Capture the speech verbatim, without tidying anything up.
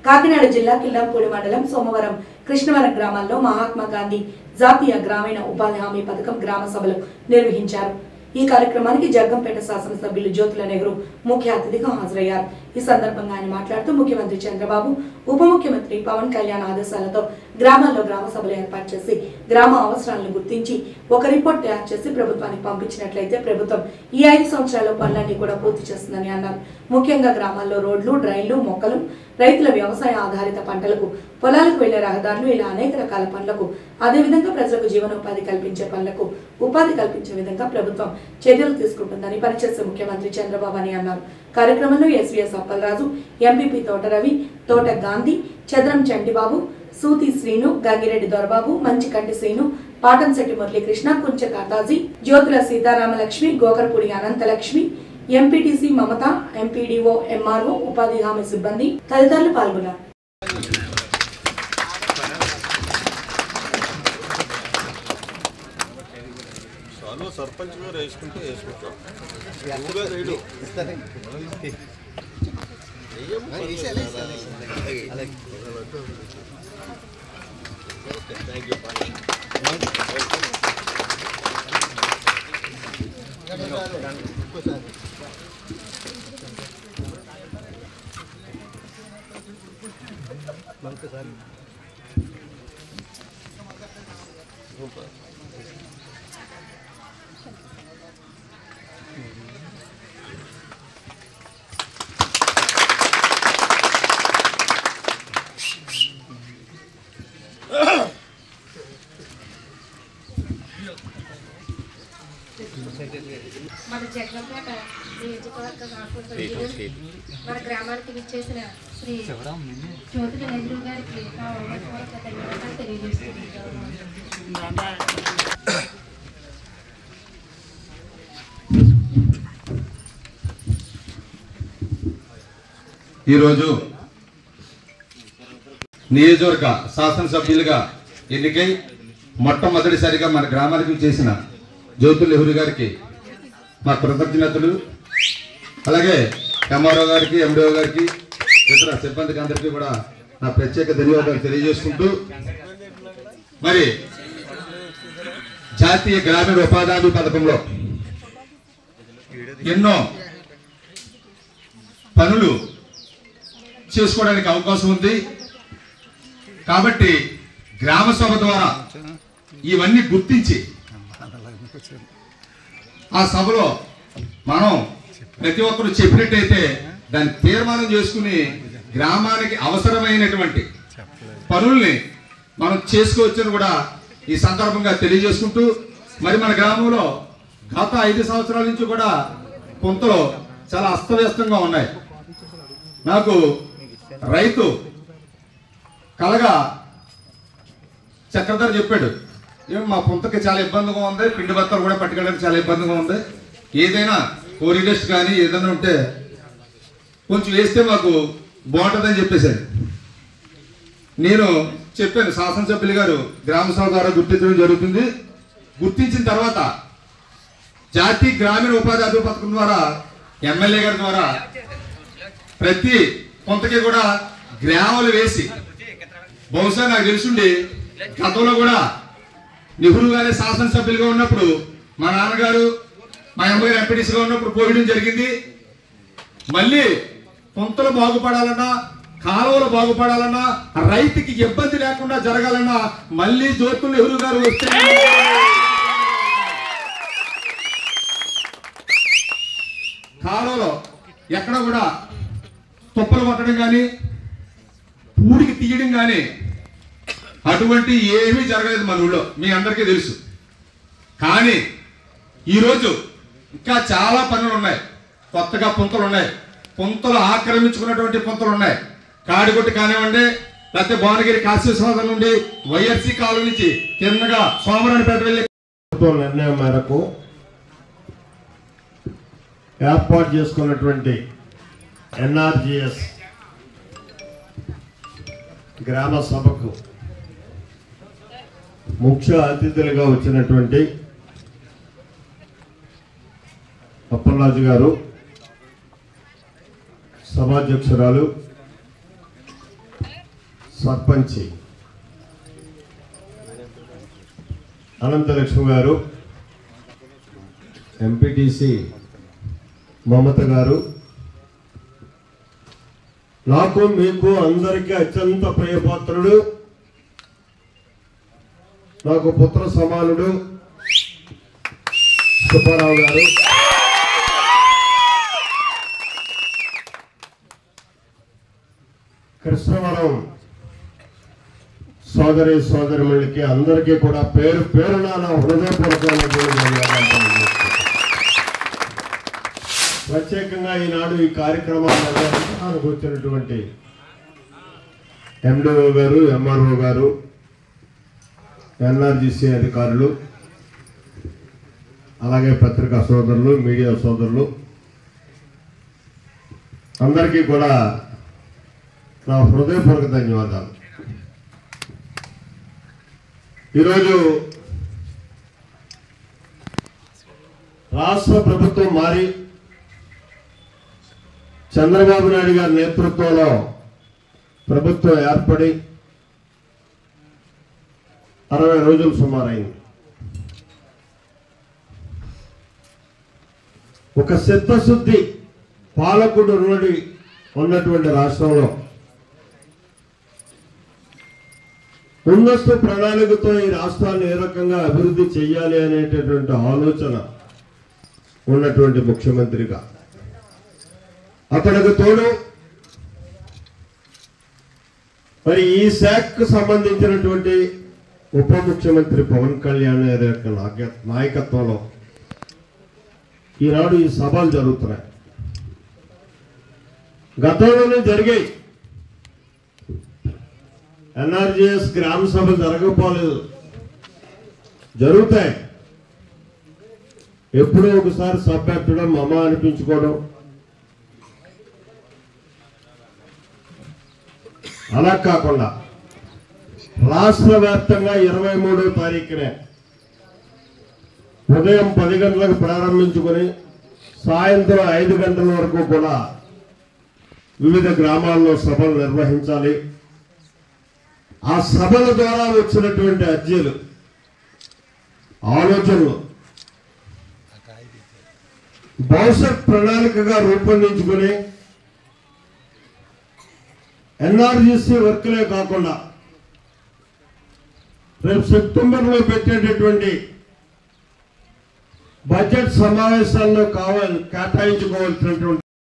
కాకినాడ జిల్లా కిల్లంపూడి మండలం సోమవరం కృష్ణవరం గ్రామాల్లో మహాత్మా గాంధీ జాతీయ గ్రామీణ ఉపాధి హామీ పథకం గ్రామ సభలు నిర్వహించారు। ఈ కార్యక్రమానికి జగ్గంపేట శాసనసభ్యులు జ్యోతుల నెహ్రూ ముఖ్య అతిథిగా హాజరయ్యారు। ఈ సందర్భంగా ఆయన మాట్లాడుతూ ముఖ్యమంత్రి చంద్రబాబు ఉప ముఖ్యమంత్రి పవన్ కళ్యాణ్ ఆదేశాలతో గ్రామాల్లో గ్రామ సభలు ఏర్పాటు చేసి గ్రామ అవసరాలను గుర్తించి ఒక రిపోర్ట్ తయారు చేసి ప్రభుత్వానికి పంపించినట్లయితే ప్రభుత్వం ఈ ఐదు సంవత్సరాల పనులన్నీ కూడా పూర్తి చేస్తుందని అన్నారు। ముఖ్యంగా గ్రామాల్లో రోడ్లు, డ్రైన్లు, మొక్కలు, రైతుల వ్యవసాయ ఆధారిత పంటలకు, పొలాలకు వెళ్లే రహదారులు ఇలా అనేక రకాల పనులకు, అదేవిధంగా ప్రజలకు జీవనోపాధి కల్పించే పనులకు ఉపాధి కల్పించే విధంగా ప్రభుత్వం చర్యలు తీసుకుంటుందని పనిచేసే ముఖ్యమంత్రి చంద్రబాబు అని అన్నారు। కార్యక్రమంలో SVS Appalaraju, MPP Thota Ravi, Thota Gandhi, Chandram Chantibabu, Suthi Srinu, Gangireddy Dorababu, Manchikanti Srinu, Patamsetti Muralikrishna, Kuncha Kathaji, Jyothula Seetharamalakshmi, Gokarapudi Ananthalakshmi, MPTC Mamatha, MPDO, MRO, ఉపాధి హామీ సిబ్బంది తదితరులు పాల్గొన్నారు। सरपंच మన జగ్గంపేట నియోజకవర్గ మన గ్రామానికి విచ్చేసిన శ్రీ జ్యోతుల నెహ్రూ గారికి ధన్యవాదాలు తెలియజేస్తున్నాను। ఈరోజు నియోజకవర్గ శాసనసభ్యులుగా ఎన్నికై మొట్టమొదటిసారిగా మన గ్రామానికి చేసిన జ్యోతుల నెహ్రూ గారికి మా కృతజ్ఞతలు, అలాగే ఎంఆర్ఓ గారికి, ఎండిఓ గారికి, ఇతర సిబ్బందికి అందరికీ కూడా నా ప్రత్యేక ధన్యవాదాలు తెలియజేసుకుంటూ, మరి జాతీయ గ్రామీణ ఉపాధి హామీ పథకంలో ఎన్నో పనులు చేసుకోవడానికి అవకాశం ఉంది కాబట్టి గ్రామ సభ ద్వారా ఇవన్నీ గుర్తించి ఆ సభలో మనం ప్రతి ఒక్కరు చెప్పినట్టయితే దాన్ని తీర్మానం చేసుకుని గ్రామానికి అవసరమైనటువంటి పనుల్ని మనం చేసుకోవచ్చని కూడా ఈ సందర్భంగా తెలియజేసుకుంటూ, మరి మన గ్రామంలో గత ఐదు సంవత్సరాల నుంచి కూడా కొంతలో చాలా అస్తవ్యస్తంగా ఉన్నాయి। నాకు రైతు కలగా చక్రధర్ చెప్పాడు, ఏమో మా పుంతకి చాలా ఇబ్బందిగా ఉంది, పిండి బత్తలు కూడా పట్టుకెళ్ళడానికి చాలా ఇబ్బందిగా ఉంది, ఏదైనా కోరి డస్ట్ కానీ ఏదైనా ఉంటే కొంచెం వేస్తే మాకు బాగుంటుందని చెప్పేశాడు। నేను చెప్పాను, శాసనసభ్యులు గారు గ్రామ సభ ద్వారా గుర్తించడం జరుగుతుంది, గుర్తించిన తర్వాత జాతీయ గ్రామీణ ఉపాధి హామీ పథకం ద్వారా ఎమ్మెల్యే గారి ద్వారా ప్రతి కొంతకి కూడా గ్రామాలు వేసి, బహుశా నాకు తెలుసుండి గతంలో కూడా నెహ్రూ గారి శాసనసభ్యులుగా ఉన్నప్పుడు మా నాన్నగారు మా అమ్మగారు ఎంపీటీసీగా ఉన్నప్పుడు పోయడం జరిగింది। మళ్ళీ కొంతలు బాగుపడాలన్నా, కాలువలు బాగుపడాలన్నా, రైతుకి ఇబ్బంది లేకుండా జరగాలన్నా మళ్ళీ జ్యోతుల నెహ్రూ గారు వస్తే కాలువలో ఎక్కడ కూడా తుప్పలు కొట్టడం కానీ, పూడికి తీయడం కానీ అటువంటి ఏమీ జరగలేదు మన ఊళ్ళో, మీ అందరికీ తెలుసు। కానీ ఈరోజు ఇంకా చాలా పనులు ఉన్నాయి, కొత్తగా పుంతలు ఉన్నాయి, పుంతలు ఆక్రమించుకున్నటువంటి పుంతలు ఉన్నాయి, కాడిగొట్టి కానివ్వండి, లేకపోతే భువనగిరి కాశీశ్వరం నుండి వైఎస్సీ కాలం నుంచి కిందగా సోమరానిపేట వెళ్ళి నిర్ణయం మేరకు ఏర్పాటు చేసుకున్నటువంటి ఎన్ఆర్జీఎస్ గ్రామ సభకు ముఖ్య అతిథులుగా వచ్చినటువంటి అప్పలరాజు గారు, సభాధ్యక్షురాలు సర్పంచి అనంతలక్ష్మి గారు, ఎంపీటీసీ మమత గారు, నాకు మీకు అందరికీ అత్యంత ప్రియపాత్రుడు, నాకు పుత్ర సమానుడు సుబ్బారావు గారు, కృష్ణవరం సోదరి సోదరిమణులకి అందరికీ కూడా పేరు పేరున నా హృదయపూర్వకమైనటువంటి ధన్యవాదాలు తెలియజేస్తున్నాను. ప్రత్యేకంగా ఈనాడు ఈ కార్యక్రమాన్ని నిర్వహించడానికి వచ్చినటువంటి ఎండిఓ గారు, ఎంఆర్ఓ గారు, ఎన్ఆర్జీసీ అధికారులు, అలాగే పత్రికా సోదరులు, మీడియా సోదరులు అందరికీ కూడా నా హృదయపూర్వక ధన్యవాదాలు. ఈరోజు రాష్ట్ర ప్రభుత్వం మారి చంద్రబాబు నాయుడు గారి నేతృత్వంలో ప్రభుత్వం ఏర్పడి అరవై రోజులు సుమారైంది. ఒక చిత్తశుద్ధి పాలకుడు నుండి ఉన్నటువంటి రాష్ట్రంలో ముందస్తు ప్రణాళికతో ఈ రాష్ట్రాన్ని ఏ రకంగా అభివృద్ధి చేయాలి అనేటటువంటి ఆలోచన ఉన్నటువంటి ముఖ్యమంత్రిగా, అతనికి తోడు మరి ఈ శాఖకు సంబంధించినటువంటి ఉప ముఖ్యమంత్రి పవన్ కళ్యాణ్ గారి యొక్క నాయకత్వంలో ఈనాడు ఈ సభలు జరుగుతున్నాయి. గతంలోనే జరిగాయి. ఎన్ఆర్జీఎస్ గ్రామ సభలు జరగకపోలేదు, జరుగుతాయి. ఎప్పుడో ఒకసారి సభ పెట్టడం, అమ్మ అనిపించుకోవడం, అలా కాకుండా రాష్ట్ర వ్యాప్తంగా ఇరవై మూడో తారీఖునే ఉదయం పది గంటలకు ప్రారంభించుకొని సాయంత్రం ఐదు గంటల వరకు కూడా వివిధ గ్రామాల్లో సభలు నిర్వహించాలి. ఆ సభల ద్వారా వచ్చినటువంటి అర్జీలు, ఆలోచనలు భవిష్యత్ ప్రణాళికగా రూపొందించుకొని ఎన్ఆర్జీసీ వర్క్లే కాకుండా రేపు సెప్టెంబర్లో పెట్టేటటువంటి బడ్జెట్ సమావేశాల్లో కావాలి కేటాయించుకోవాల్సినటువంటి